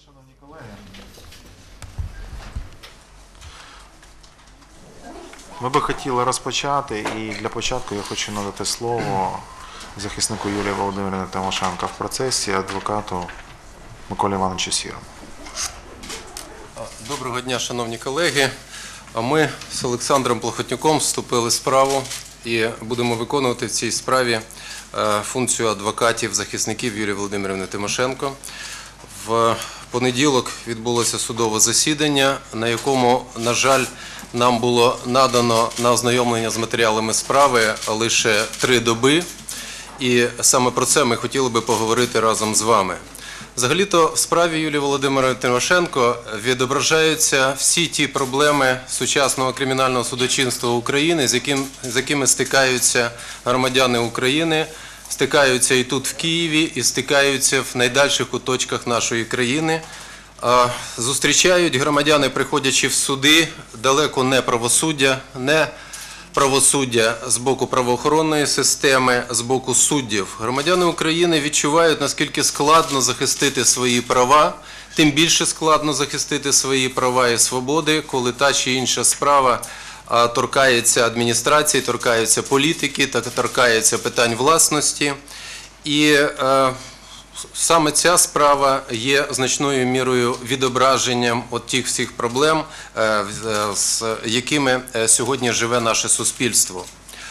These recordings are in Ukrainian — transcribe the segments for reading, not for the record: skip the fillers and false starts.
Шановні колеги, ми би хотіли розпочати, і для початку я хочу надати слово захиснику Юлії Володимирівни Тимошенко в процесі, адвокату Миколі Івановичу Сірому. Доброго дня, шановні колеги. Ми з Олександром Плохотнюком вступили в справу і будемо виконувати в цій справі функцію адвокатів-захисників Юлії Володимирівни Тимошенко. В понеділок відбулося судове засідання, на якому, на жаль, нам було надано на ознайомлення з матеріалами справи лише 3 доби. І саме про це ми хотіли би поговорити разом з вами. Взагалі-то в справі Юлії Володимирівни Тимошенко відображаються всі ті проблеми сучасного кримінального судочинства України, з якими стикаються громадяни України, стикаються і тут в Києві, і стикаються в найдальших куточках нашої країни. Зустрічають громадяни, приходячи в суди, далеко не правосуддя з боку правоохоронної системи, з боку суддів. Громадяни України відчувають, наскільки складно захистити свої права, тим більше складно захистити свої права і свободи, коли та чи інша справа торкається адміністрації, торкається політики, торкається питань власності. І саме ця справа є значною мірою відображенням тих всіх проблем, з якими сьогодні живе наше суспільство.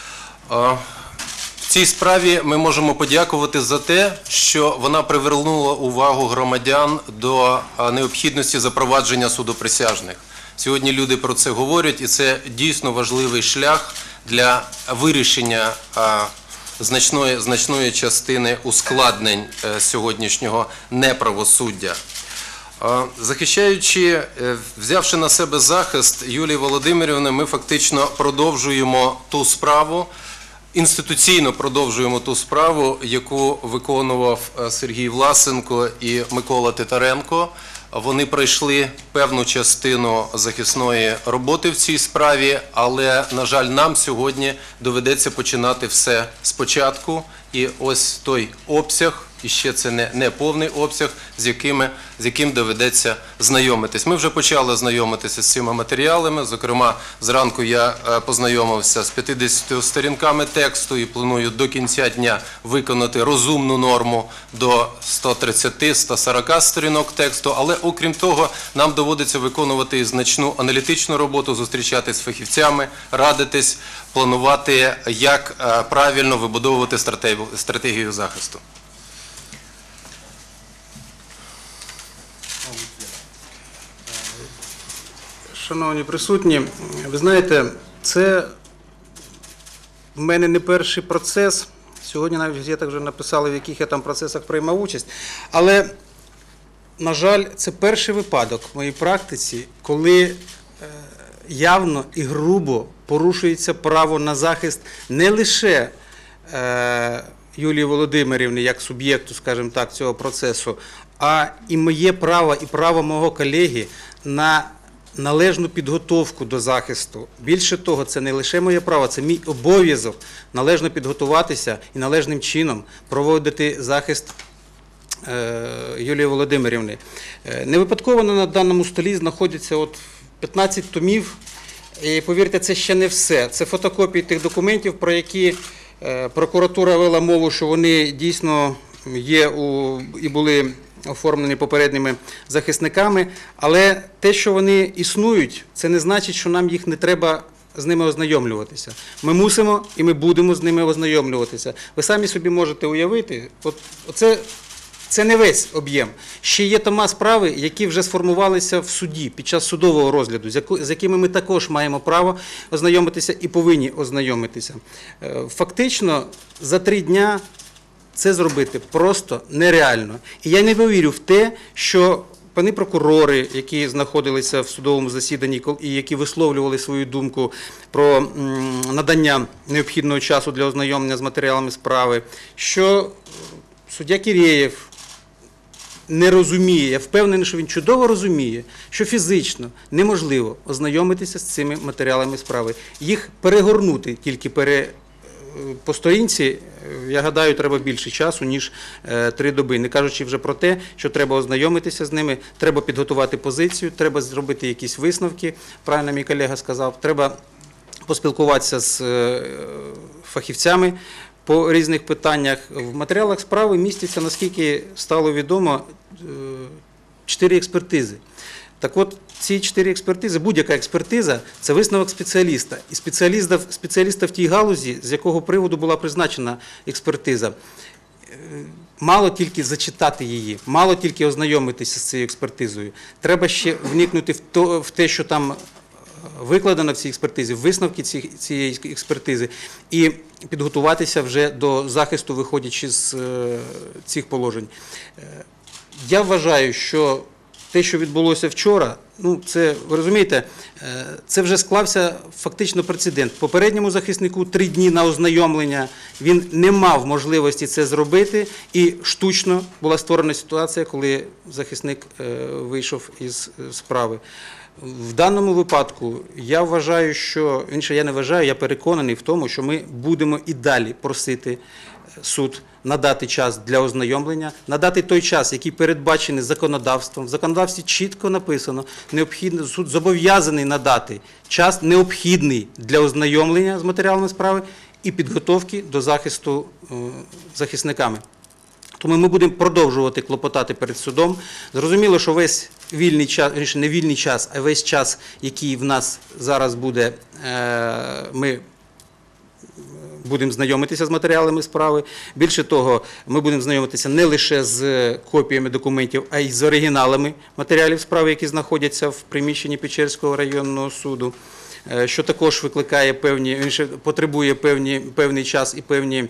В цій справі ми можемо подякувати за те, що вона привернула увагу громадян до необхідності запровадження судоприсяжних. Сьогодні люди про це говорять, і це дійсно важливий шлях для вирішення значної частини ускладнень сьогоднішнього неправосуддя. Захищаючи, взявши на себе захист Юлії Володимирівни, ми фактично продовжуємо ту справу, інституційно продовжуємо ту справу, яку виконував Сергій Власенко і Микола Титаренко. Вони пройшли певну частину захисної роботи в цій справі, але, на жаль, нам сьогодні доведеться починати все спочатку. І ось той обсяг, і ще це не повний обсяг, з яким доведеться знайомитись. Ми вже почали знайомитися з цими матеріалами. Зокрема, зранку я познайомився з 50 сторінками тексту і планую до кінця дня виконати розумну норму до 130-140 сторінок тексту. Але, окрім того, нам доводиться виконувати і значну аналітичну роботу, зустрічатись з фахівцями, радитись, планувати, як правильно вибудовувати стратегію захисту. Шановні присутні, ви знаєте, це в мене не перший процес. Сьогодні навіть газета вже написали, в яких я там процесах приймав участь. Але, на жаль, це перший випадок в моїй практиці, коли явно і грубо порушується право на захист не лише Юлії Володимирівни як суб'єкту, скажімо так, цього процесу, а і моє право, і право мого колеги на належну підготовку до захисту. Більше того, це не лише моє право, це мій обов'язок належно підготуватися і належним чином проводити захист Юлії Володимирівни. Не випадково на даному столі знаходяться 15 томів, і повірте, це ще не все. Це фотокопії тих документів, про які прокуратура вела мову, що вони дійсно є і були оформлені попередніми захисниками, але те, що вони існують, це не значить, що нам їх не треба з ними ознайомлюватися. Ми мусимо і ми будемо з ними ознайомлюватися. Ви самі собі можете уявити, це не весь об'єм. Ще є тома справи, які вже сформувалися в суді під час судового розгляду, з якими ми також маємо право ознайомитися і повинні ознайомитися. Фактично, за 3 дня це зробити просто нереально. І я не повірю в те, що пани прокурори, які знаходилися в судовому засіданні і які висловлювали свою думку про надання необхідного часу для ознайомлення з матеріалами справи, що суддя Кірєєв не розуміє, я впевнений, що він чудово розуміє, що фізично неможливо ознайомитися з цими матеріалами справи. Їх перегорнути, тільки по сторінці, я гадаю, треба більше часу, ніж 3 доби. Не кажучи вже про те, що треба ознайомитися з ними, треба підготувати позицію, треба зробити якісь висновки, правильно мій колега сказав, треба поспілкуватися з фахівцями по різних питаннях. В матеріалах справи містяться, наскільки стало відомо, 4 експертизи. Так от, ці 4 експертизи, будь-яка експертиза – це висновок спеціаліста. І спеціаліста в тій галузі, з якого приводу була призначена експертиза. Мало тільки зачитати її, мало тільки ознайомитися з цією експертизою. Треба ще вникнути в те, що там викладено в цій експертизі, в висновки цієї експертизи, і підготуватися вже до захисту, виходячи з цих положень. Я вважаю, що те, що відбулося вчора, ну, це, ви розумієте, це вже склався фактично прецедент. Попередньому захиснику 3 дні на ознайомлення, він не мав можливості це зробити, і штучно була створена ситуація, коли захисник вийшов із справи. В даному випадку я вважаю, що, я не вважаю, я переконаний в тому, що ми будемо і далі просити суд надати час для ознайомлення, надати той час, який передбачений законодавством. В законодавстві чітко написано, суд зобов'язаний надати час необхідний для ознайомлення з матеріалами справи і підготовки до захисту захисниками. Тому ми будемо продовжувати клопотати перед судом. Зрозуміло, що весь вільний час, не вільний час, а весь час, який в нас зараз буде, ми будемо знайомитися з матеріалами справи. Більше того, ми будемо знайомитися не лише з копіями документів, а й з оригіналами матеріалів справи, які знаходяться в приміщенні Печерського районного суду, що також викликає потребує певний час і певні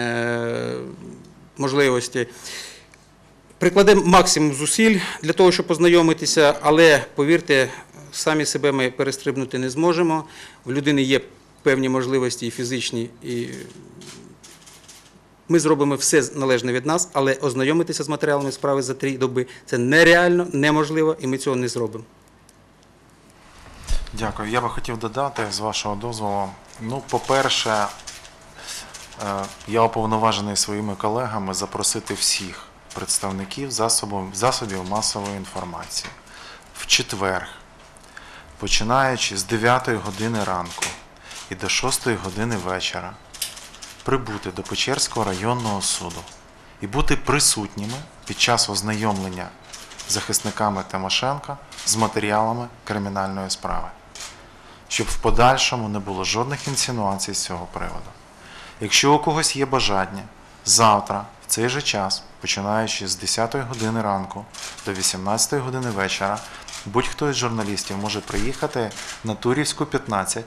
можливості. Прикладемо максимум зусиль для того, щоб познайомитися, але, повірте, самі себе ми перестрибнути не зможемо. В людини є певні можливості і фізичні, і ми зробимо все належне від нас, але ознайомитися з матеріалами справи за 3 доби – це нереально, неможливо, і ми цього не зробимо. Дякую. Я би хотів додати, з вашого дозволу, ну, по-перше, я уповноважений своїми колегами запросити всіх представників засобів масової інформації в четвер, починаючи з 9 години ранку і до 6 години вечора, прибути до Печерського районного суду і бути присутніми під час ознайомлення з захисниками Тимошенко з матеріалами кримінальної справи, щоб в подальшому не було жодних інсинуацій з цього приводу. Якщо у когось є бажання, завтра, в цей же час, починаючи з 10 години ранку до 18 години вечора, будь-хто із журналістів може приїхати на Турівську, 15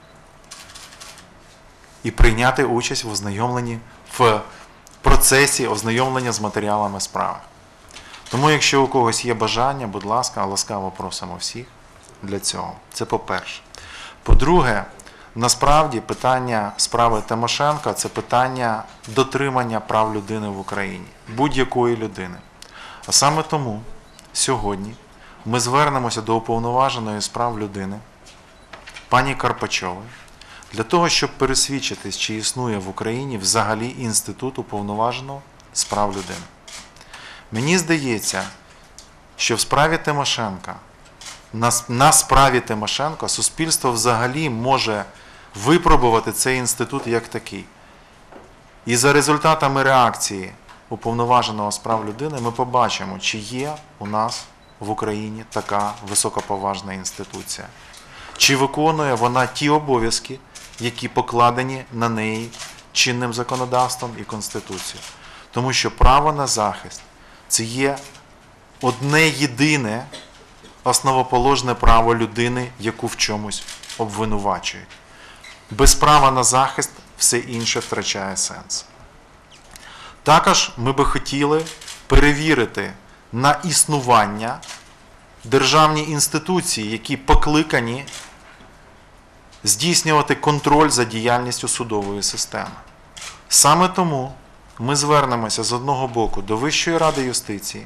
і прийняти участь в ознайомленні, в процесі ознайомлення з матеріалами справи. Тому, якщо у когось є бажання, будь ласка, ласкаво просимо всіх для цього. Це по-перше. По-друге, насправді питання справи Тимошенко – це питання дотримання прав людини в Україні, будь-якої людини. А саме тому сьогодні ми звернемося до уповноваженої з прав людини, пані Карпачової, для того, щоб пересвідчитись, чи існує в Україні взагалі інститут уповноваженого з прав людини. Мені здається, що в справі Тимошенко, на справі Тимошенко суспільство взагалі може випробувати цей інститут як такий. І за результатами реакції уповноваженого з прав людини ми побачимо, чи є у нас в Україні така високоповажна інституція. Чи виконує вона ті обов'язки, які покладені на неї чинним законодавством і Конституцією. Тому що право на захист – це є одне єдине основоположне право людини, яку в чомусь обвинувачують. Без права на захист все інше втрачає сенс. Також ми би хотіли перевірити на існування державні інституції, які покликані здійснювати контроль за діяльністю судової системи. Саме тому ми звернемося з одного боку до Вищої ради юстиції,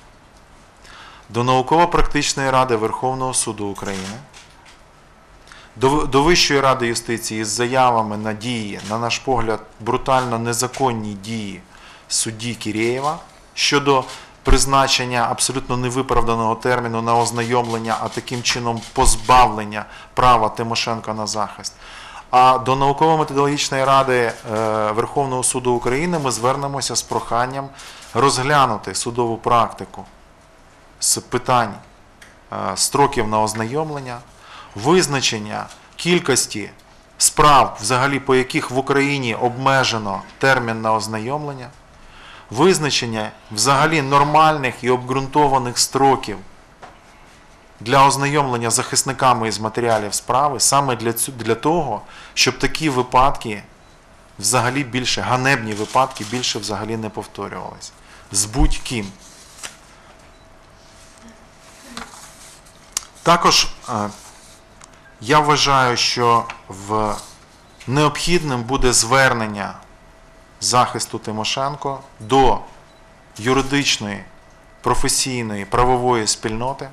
до Науково-практичної ради Верховного суду України до Вищої ради юстиції з заявами на дії, на наш погляд, брутально незаконні дії судді Кірєєва щодо призначення абсолютно невиправданого терміну на ознайомлення, а таким чином позбавлення права Тимошенко на захист. А до Науково-методологічної ради Верховного суду України ми звернемося з проханням розглянути судову практику з питань строків на ознайомлення, визначення кількості справ, взагалі по яких в Україні обмежено термін на ознайомлення, визначення взагалі нормальних і обґрунтованих строків для ознайомлення захисниками із матеріалів справи, саме для того, щоб такі випадки, взагалі більше, ганебні випадки більше взагалі не повторювалися. З будь-ким. Також я вважаю, що необхідним буде звернення захисту Тимошенко до юридичної, професійної, правової спільноти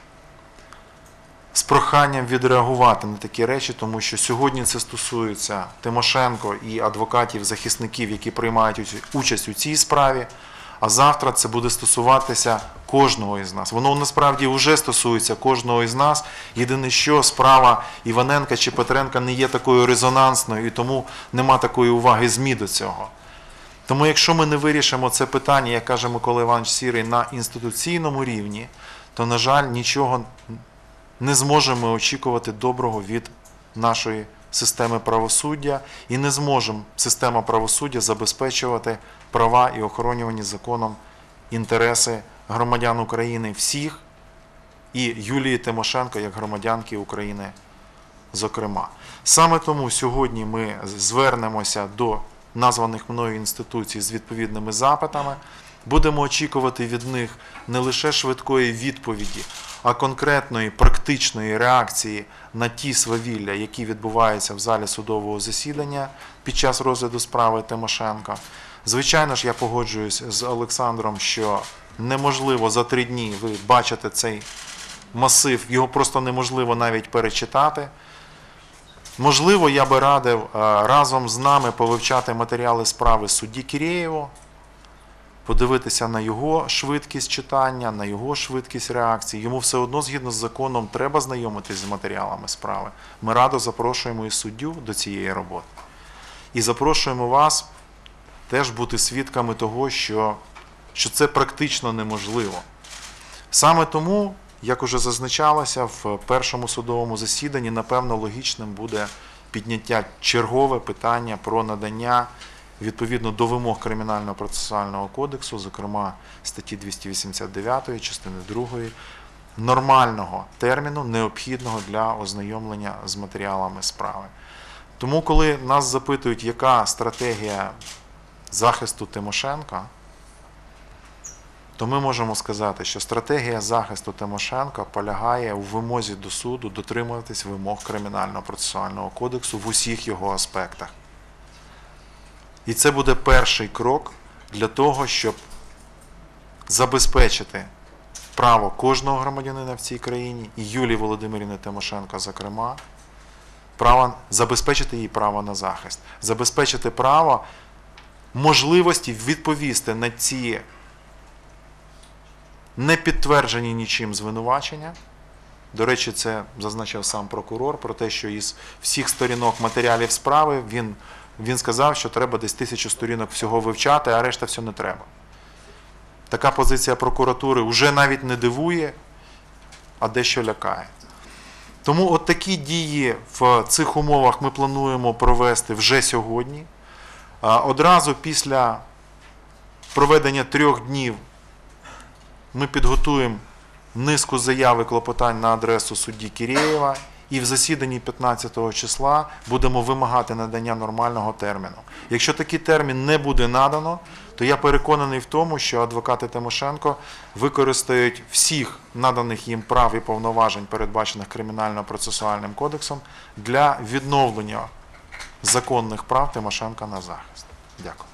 з проханням відреагувати на такі речі, тому що сьогодні це стосується Тимошенко і адвокатів-захисників, які приймають участь у цій справі, а завтра це буде стосуватися кожного із нас. Воно насправді вже стосується кожного із нас. Єдине, що справа Іваненка чи Петренка не є такою резонансною і тому нема такої уваги ЗМІ до цього. Тому якщо ми не вирішимо це питання, як каже Микола Іванович Сірий, на інституційному рівні, то, на жаль, нічого не зможемо очікувати доброго від нашої системи правосуддя і не зможемо система правосуддя забезпечувати права і охоронювані законом інтереси громадян України всіх і Юлії Тимошенко як громадянки України зокрема. Саме тому сьогодні ми звернемося до названих мною інституцій з відповідними запитами. Будемо очікувати від них не лише швидкої відповіді, а конкретної практичної реакції на ті свавілля, які відбуваються в залі судового засідання під час розгляду справи Тимошенко. Звичайно ж, я погоджуюсь з Олександром, що неможливо за 3 дні, ви бачите цей масив, його просто неможливо навіть перечитати. Можливо, я би радив разом з нами повивчати матеріали справи судді Кірєєву, подивитися на його швидкість читання, на його швидкість реакції. Йому все одно, згідно з законом, треба знайомитись з матеріалами справи. Ми радо запрошуємо і суддю до цієї роботи. І запрошуємо вас теж бути свідками того, що це практично неможливо. Саме тому, як уже зазначалося, в першому судовому засіданні, напевно, логічним буде підняття чергове питання про надання відповідно до вимог Кримінального процесуального кодексу, зокрема статті 289, частини 2, нормального терміну, необхідного для ознайомлення з матеріалами справи. Тому, коли нас запитують, яка стратегія захисту Тимошенка, то ми можемо сказати, що стратегія захисту Тимошенка полягає у вимозі до суду дотримуватись вимог Кримінального процесуального кодексу в усіх його аспектах. І це буде перший крок для того, щоб забезпечити право кожного громадянина в цій країні, і Юлії Володимирівни Тимошенко, зокрема, забезпечити їй право на захист, забезпечити право можливості відповісти на ці не підтверджені нічим звинувачення. До речі, це зазначив сам прокурор, про те, що із всіх сторінок матеріалів справи він сказав, що треба десь 1000 сторінок всього вивчати, а решта все не треба. Така позиція прокуратури вже навіть не дивує, а дещо лякає. Тому от такі дії в цих умовах ми плануємо провести вже сьогодні. Одразу після проведення 3 днів ми підготуємо низку заяв і клопотань на адресу судді Кірєєва і в засіданні 15 числа будемо вимагати надання нормального терміну. Якщо такий термін не буде надано, то я переконаний в тому, що адвокати Тимошенко використають всіх наданих їм прав і повноважень, передбачених Кримінально-процесуальним кодексом, для відновлення законних прав Тимошенка на захист. Дякую.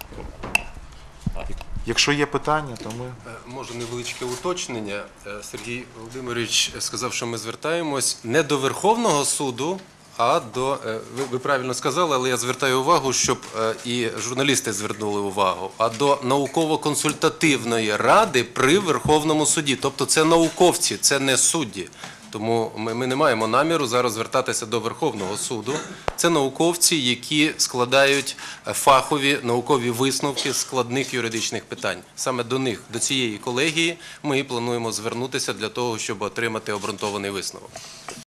Якщо є питання, то ми... Може невеличке уточнення. Сергій Володимирович сказав, що ми звертаємось не до Верховного суду, А до ви правильно сказали, але я звертаю увагу, щоб і журналісти звернули увагу. А до науково-консультативної ради при Верховному суді. Тобто це науковці, це не судді. Тому ми не маємо наміру зараз звертатися до Верховного суду. Це науковці, які складають фахові наукові висновки складних юридичних питань. Саме до них, до цієї колегії, ми і плануємо звернутися для того, щоб отримати обґрунтований висновок.